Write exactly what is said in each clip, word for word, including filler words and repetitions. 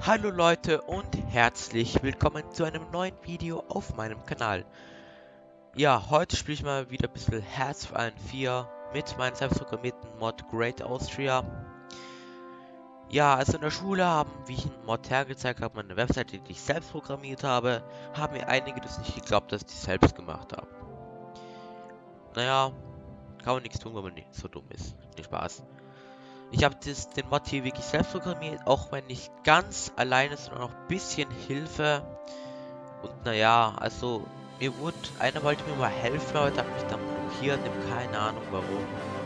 Hallo Leute und herzlich willkommen zu einem neuen Video auf meinem Kanal. Ja, heute spiele ich mal wieder ein bisschen Hearts of Iron vier mit meinem selbstprogrammierten Mod Great Austria. Ja, also in der Schule haben, wie ich einen Mod hergezeigt habe, meine Webseite, die ich selbst programmiert habe, haben mir einige das nicht geglaubt, dass ich die selbst gemacht habe. Naja, kann man nichts tun, wenn man nicht so dumm ist. Nicht Spaß. Ich habe den Mod hier wirklich selbst programmiert, auch wenn nicht ganz alleine, sondern noch ein bisschen Hilfe. Und naja, also mir wurde, einer wollte mir mal helfen, aber der hat mich dann blockiert, keine Ahnung warum.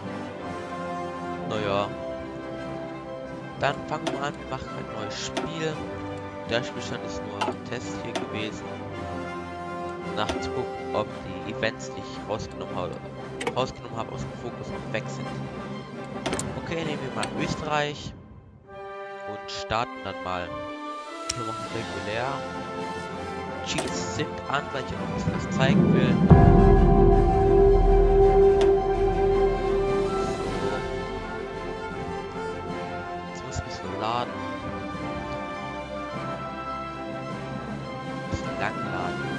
Naja. Dann fangen wir an, wir machen ein neues Spiel. Der Spielstand ist nur ein Test hier gewesen. Nachzugucken, ob die Events, die ich rausgenommen habe, rausgenommen habe aus dem Fokus, noch weg sind. Okay, nehmen wir mal Österreich und starten dann mal. Wir machen regulär. Cheats sind an, weil ich auch ein bisschen was zeigen will. So. Jetzt muss ich ein bisschen laden. Ein bisschen lang laden.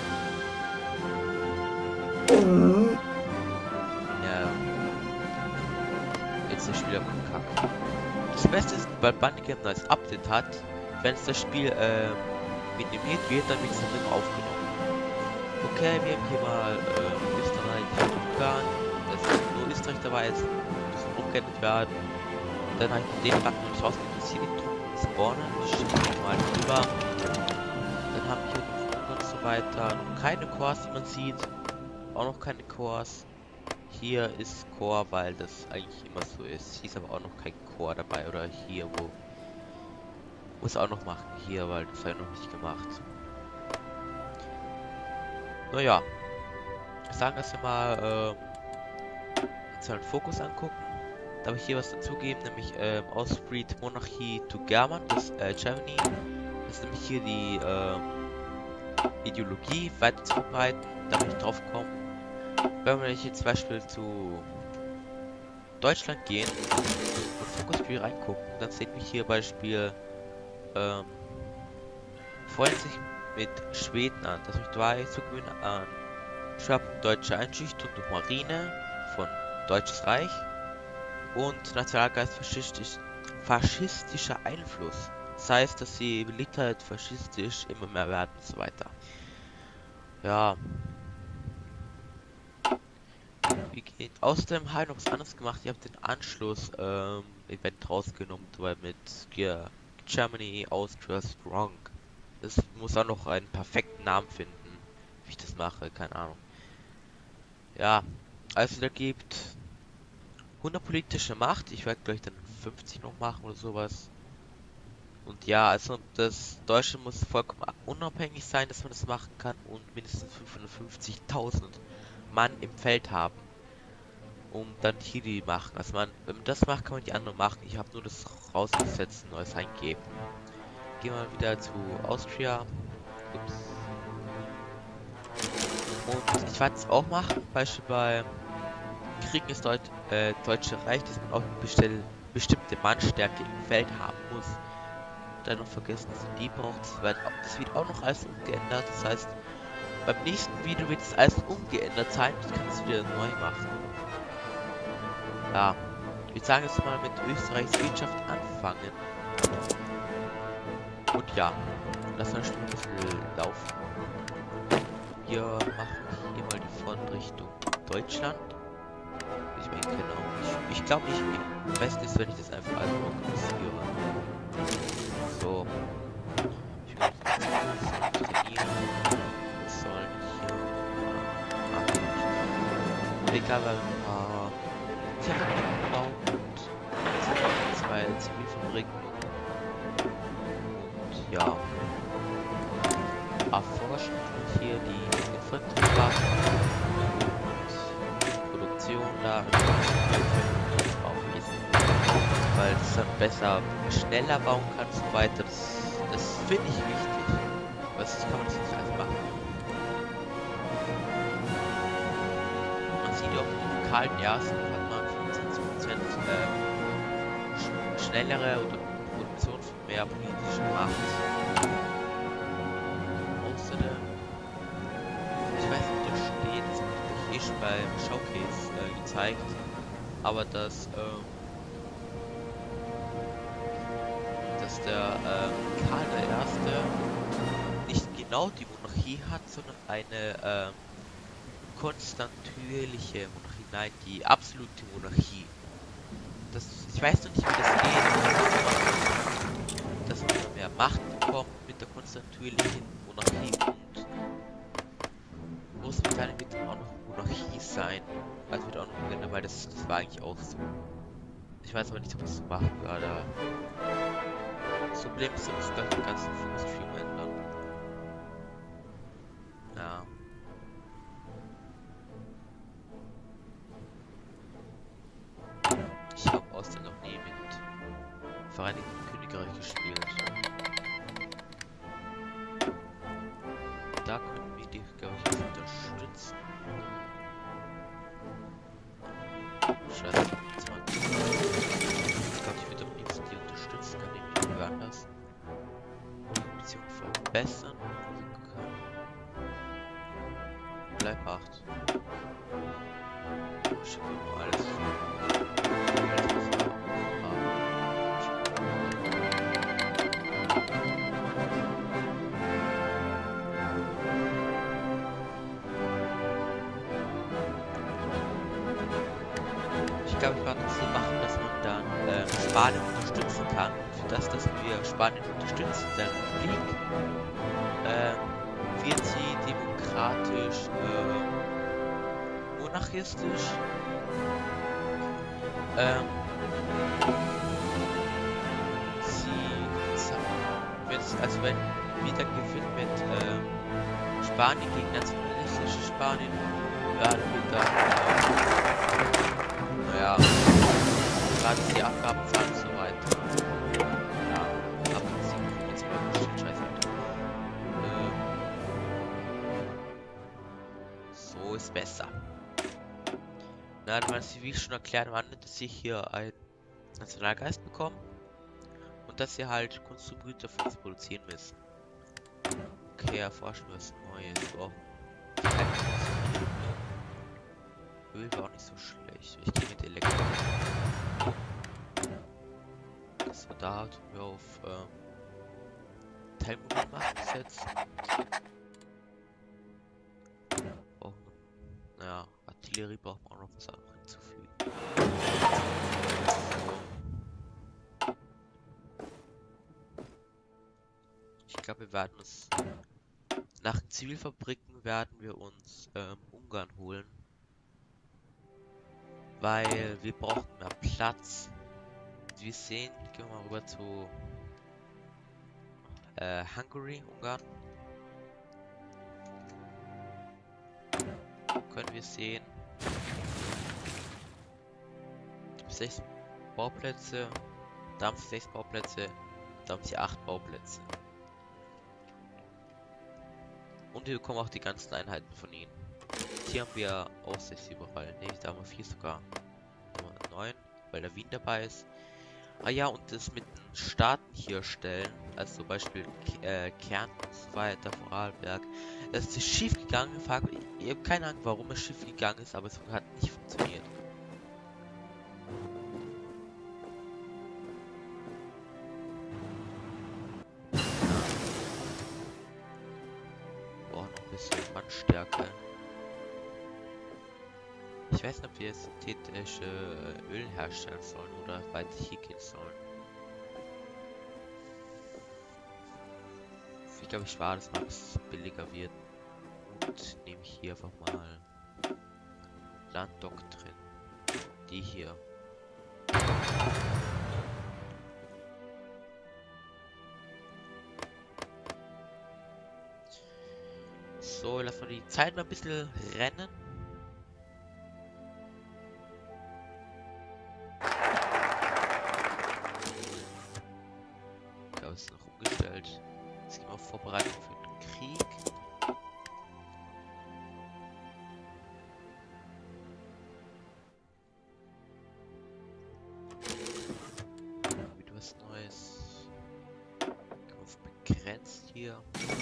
Ja. Jetzt ist das Spiel aber kacke. Das Beste ist, weil Bandicam ein neues Update hat, wenn es das Spiel äh, minimiert wird, dann wird es dann immer aufgenommen. Okay, wir haben hier mal äh, Österreich, Ungarn, das ist nur Österreich dabei, jetzt muss umgeändert werden. Dann habe ich den Button nicht ausgemacht, dass hier die Truppen spawnen, ich schiebe mal drüber. Dann haben wir hier noch Ungarn und so weiter, noch keine Cores, die man sieht, auch noch keine Cores. Hier ist Core, weil das eigentlich immer so ist. Hier ist aber auch noch kein Core dabei. Oder hier, wo... Muss auch noch machen. Hier, weil das habe ich noch nicht gemacht. Naja. Sagen wir mal, äh... uns halt Fokus angucken. Da habe ich hier was dazugeben, nämlich ähm, Ausbreed Monarchie to German, das äh, Germany. Das ist nämlich hier die äh, Ideologie weiter zu verbreiten. Da bin ich drauf gekommen. Wenn wir jetzt zum Beispiel zu Deutschland gehen und Fokusspiel reingucken, dann sehen wir hier Beispiel ähm, freuen sich mit Schweden an, dass ich zwei zu gewinnen an Schwerpunkt deutsche Einschüchterung durch Marine von Deutsches Reich und Nationalgeist faschistisch, faschistischer Einfluss. Das heißt, dass die Beliebtheit faschistisch immer mehr werden und so weiter. Ja. Wir gehen. Außerdem habe ich noch was anderes gemacht. Ich habe den Anschluss ähm, Event rausgenommen, weil mit yeah, Germany, Austria Strong. Das muss auch noch einen perfekten Namen finden, wie ich das mache, keine Ahnung. Ja, also da gibt hundert politische Macht. Ich werde gleich dann fünfzig noch machen oder sowas. Und ja, also das Deutsche muss vollkommen unabhängig sein, dass man das machen kann und mindestens fünfhundertfünfzigtausend Mann im Feld haben, um dann hier die machen. Also man, wenn man das macht, kann man die anderen machen. Ich habe nur das rausgesetzt und neues eingeben. Gehen wir wieder zu Austria. Ups. Und ich werde es auch machen, Beispiel bei Kriegen ist Deut äh, Deutsche Reich, dass man auch eine bestimmte Mannstärke im Feld haben muss. Dann noch vergessen, dass man die braucht. Das wird, das wird auch noch alles umgeändert. Das heißt, beim nächsten Video wird es alles umgeändert sein. Ich kann es wieder neu machen. Ja, ich würde sagen, jetzt mal mit Österreichs Wirtschaft anfangen. Und ja, lass uns ein bisschen laufen. Wir machen hier mal die Front Richtung Deutschland. Ich meine, genau. Ich, ich glaube, ich am besten ist, wenn ich das einfach alles organisiere. So. Ich will das trainieren. Was soll ich hier? Ah, egal, weil ein paar Fabriken gebaut und zwei Zivilfabriken und ja, erforschen hier die Infanterie und Produktion da auch wissen, weil es dann besser schneller bauen kann und so weiter. Das, das finde ich wichtig, weil sonst kann man das nicht einfach machen. Man sieht auch in lokalen Ersten hat man fünfundzwanzig Prozent äh, sch schnellere oder Produktion von mehr politische Macht. Außerdem, ich weiß nicht, ob das steht, das wurde ich eh schon beim Showcase äh, gezeigt, aber dass, ähm, dass der ähm, Karl der Erste nicht genau die Monarchie hat, sondern eine ähm, konstantinuierliche Monarchie, nein, die absolute Monarchie. Das, ich weiß noch nicht, wie das geht, dass man mehr Macht bekommt mit der konstantinuierlichen Monarchie und Großbritannien wird dann auch noch Monarchie sein. Also wird auch noch gewinnen, weil das, das war eigentlich auch so. Ich weiß aber nicht, ob ich es so machen werde. Das Problem ist, dass gleich den ganzen Stream ändern. Ja. Ich habe außerdem noch nie mit Vereinigten Königreich gespielt. Da können wir die, glaube ich, jetzt unterstützen. Scheiße, zwanzig. Ich glaube, ich würde am liebsten die unterstützen, kann ich irgendwie anders die Beziehung verbessern. Bleib acht. Schicken wir mal alles. Alles, was wir haben. Ich glaube, ich werde das so machen, dass man dann ähm, Spanien unterstützen kann. Für das, dass wir Spanien unterstützen, der Republik, ähm, wird sie demokratisch, äh, monarchistisch, ähm, sie, wenn also wenn wieder gewinnt mit ähm, Spanien gegen nationalistisches Spanien, werden wir dann, äh, naja, gerade die Abgaben zahlen und so weiter. Ja, aber sie kommen jetzt mal bestimmt scheiße. Ähm, so ist besser. Na, dann sie wie schon erklärt, wann dass sie hier einen Nationalgeist bekommen und dass sie halt Konsumgüter für uns produzieren müssen. Okay, erforschen wir was Neues. Wow. Öl war auch nicht so schlecht. Ich gehe mit Elektro. Das war da, tun wir auf ähm, Teilmobil machen setzen. Brauchen, naja, Artillerie braucht man auch noch was anderes hinzufügen. Ich glaube, wir werden uns nach Zivilfabriken werden wir uns ähm, Ungarn holen, weil wir brauchen mehr Platz. Wie wir sehen, gehen wir mal rüber zu äh, Hungary, Ungarn. Können wir sehen, sechs Bauplätze, da haben sie sechs Bauplätze, da haben sie acht Bauplätze. Und wir bekommen auch die ganzen Einheiten von ihnen. Hier haben wir auch sechs überall. Ne, da haben wir vier sogar. neun, weil der Wien dabei ist. Ah ja, und das mit den Staaten hier stellen, also zum Beispiel äh, Kärnten und so weiter, Vorarlberg. Das ist schief gegangen. Ich habe keine Ahnung, warum es schief gegangen ist, aber es hat nicht funktioniert. Bisschen Mannstärke. Ich weiß nicht, ob wir synthetische Öl herstellen sollen oder weiter hier gehen sollen. Ich glaube, ich war, dass mal es billiger wird. Und nehme ich hier einfach mal Landdoktrin. Die hier. So, lassen wir die Zeit mal ein bisschen rennen. Ich glaube, es ist noch umgestellt. Jetzt gehen wir auf Vorbereitung für den Krieg. Wieder was Neues. hier.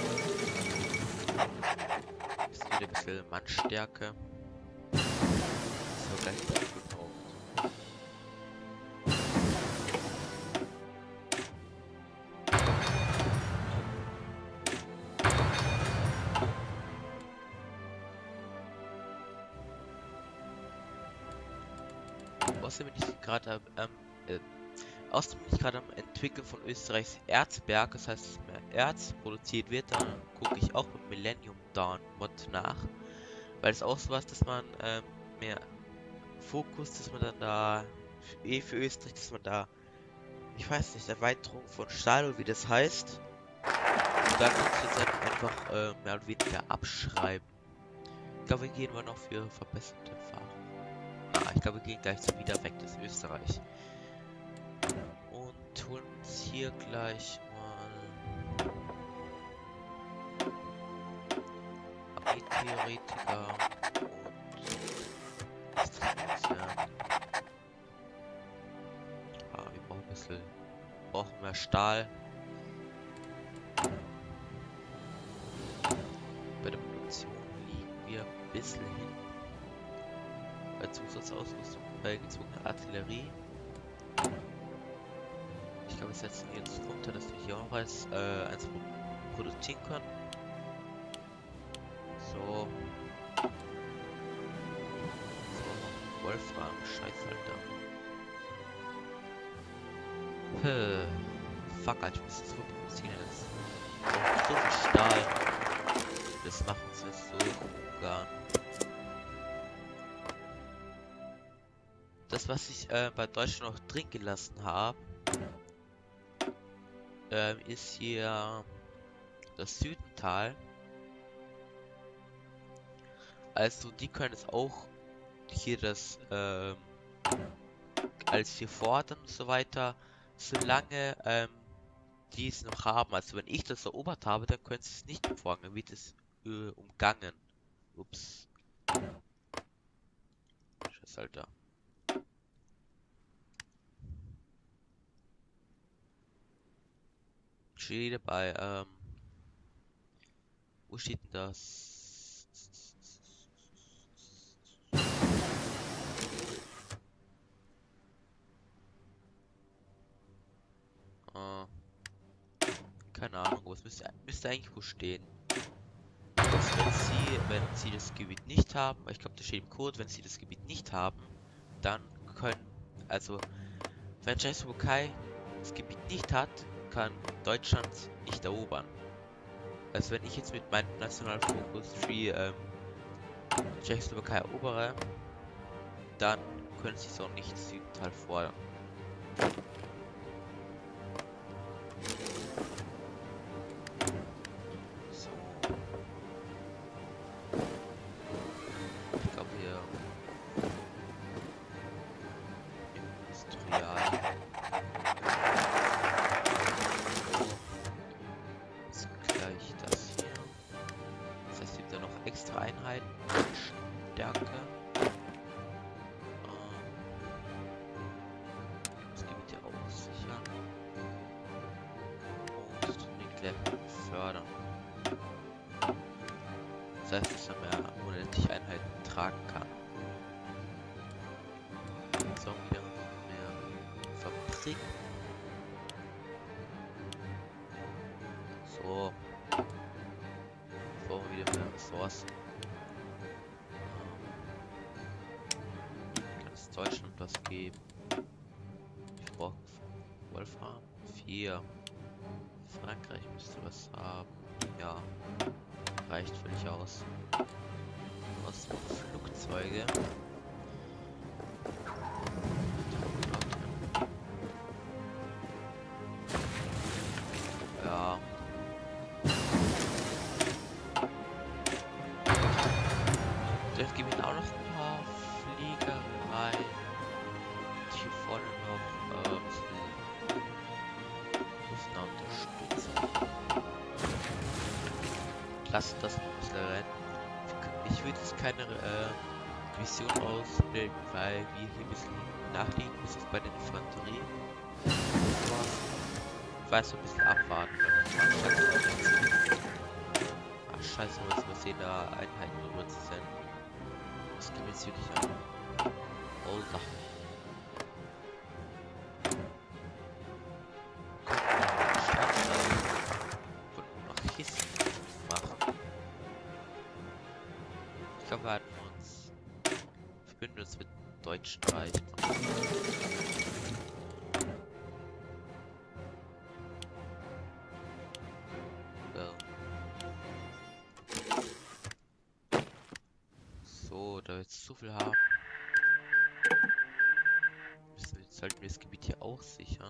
Ist wieder ein bisschen Mannstärke. So gleich gebraucht. Außerdem bin ich gerade am ähm, äh, außerdem bin ich gerade am Entwickeln von Österreichs Erzberg, das heißt, dass mehr Erz produziert wird. Dann gucke ich auch beim Millennium Dawn Mod nach, weil es auch so was, dass man ähm, mehr Fokus, dass man dann da eh für Österreich, dass man da, ich weiß nicht, Erweiterung von Stahl oder wie das heißt. Und dann kannst du jetzt halt einfach äh, mehr oder weniger abschreiben. Ich glaube, wir gehen wir noch für verbesserte Erfahrung. Ah, ich glaube, wir gehen gleich so wieder weg, das Österreich. Und holen uns hier gleich mal Armee-Theoretiker und was trinken wir? Ah, wir brauchen ein bisschen, brauchen mehr Stahl. Bei der Produktion liegen wir ein bisschen hin. Bei Zusatzausrüstung, bei gezogener Artillerie. Ich glaube, wir setzen jetzt runter, dass wir hier auch noch eins, äh, eins produzieren können. So. So, Wolfram, scheiß Alter. Höh. Fuck, Alter, ich muss das so produzieren jetzt. Oh, so viel Stahl. Das machen sie jetzt so gar nicht. Das, was ich äh, bei Deutschland noch drin gelassen habe, ähm, ist hier das Südental. Also die können es auch hier das ähm, als hier fordern und so weiter, solange ähm, die es noch haben. Also wenn ich das erobert habe, dann können sie es nicht umfolgen, dann wird es äh, umgangen. Ups. Scheiß Alter. Steht dabei, ähm, wo steht denn das? Äh, keine Ahnung, was müsste, müsste eigentlich wo stehen? Dass wenn sie, wenn sie das Gebiet nicht haben, ich glaube, das steht im Code, wenn sie das Gebiet nicht haben, dann können, also, wenn Tschechoslowakei das Gebiet nicht hat, kann Deutschland nicht erobern. Also wenn ich jetzt mit meinem Nationalfokus Tree ähm, Tschechoslowakei erobere, dann können sie so nicht Südental fordern. So. Ich glaube hier Industrial. Extra Einheiten, Stärke. Das Gebiet hier aussichern. Und den Level fördern. Das heißt, dass er mehr unendlich Einheiten tragen kann. So, wieder mehr Fabrik. So. Wieder mehr Ressourcen. Kann es Deutschland was geben? Ich brauche Wolfram. vier. Frankreich müsste was haben. Ja. Reicht völlig aus. Aus Flugzeuge. Ja. Vielleicht geben wir auch noch ein paar Flieger rein. Und hier vorne noch äh, müssen wir unterstützen. Lassen das ein bisschen rennen. Ich würde jetzt keine äh, Division ausbilden, weil wir hier ein bisschen nachliegen, bis es bei der Infanterie. weiß so ein bisschen abwarten, wenn man mal sagt, ach scheiße, wo ist was jeder Einheiten drüber zu sein. Das gibt jetzt wirklich an. Oh Sachen. Von Monarchisten machen. Ich glaube, wir hatten uns verbünden uns mit dem Deutschen Reich. So, da wir jetzt zu viel haben, müssen wir, sollten wir das Gebiet hier auch sichern.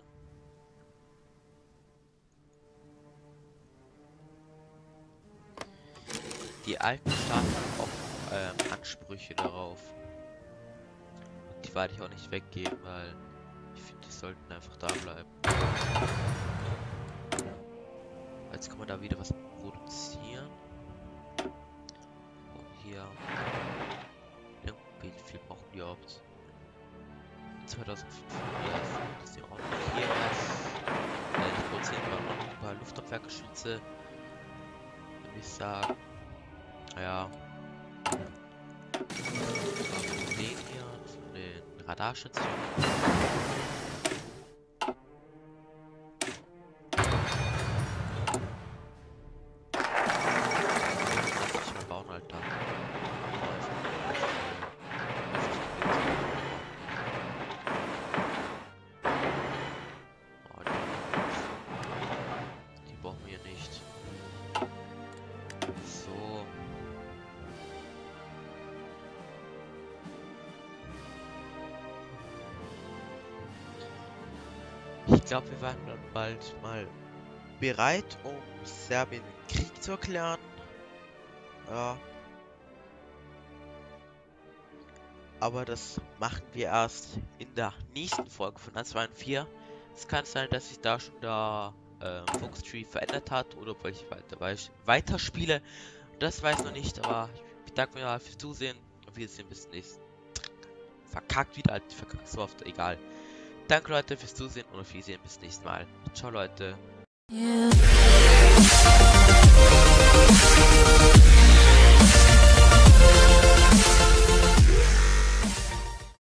Die alten Staaten haben auch ähm, Ansprüche darauf. Und die werde ich auch nicht weggeben, weil ich finde, die sollten einfach da bleiben. Jetzt kann man da wieder was produzieren. Und hier. Wie viel brauchen die überhaupt? zweitausendfünfhundert. Das ist ja auch noch hier was. Äh, ich produziere mal noch ein paar Luftabwehrgeschütze. Würde ich sagen. Ja. Von den hier, von den Radarstationen. Ich glaube, wir werden dann bald mal bereit, um Serbien den Krieg zu erklären. Ja. Aber das machen wir erst in der nächsten Folge von eins zwei vier. Es kann sein, dass sich da schon der äh, Focus Tree verändert hat oder ob ich weiter, weiterspiele. Das weiß ich noch nicht, aber ich bedanke mich mal fürs Zusehen und wir sehen bis zum nächsten. Verkackt wieder, halt, verkackt so oft, egal. Danke Leute fürs Zusehen und auf Wiedersehen bis zum nächsten Mal. Ciao Leute. Yeah.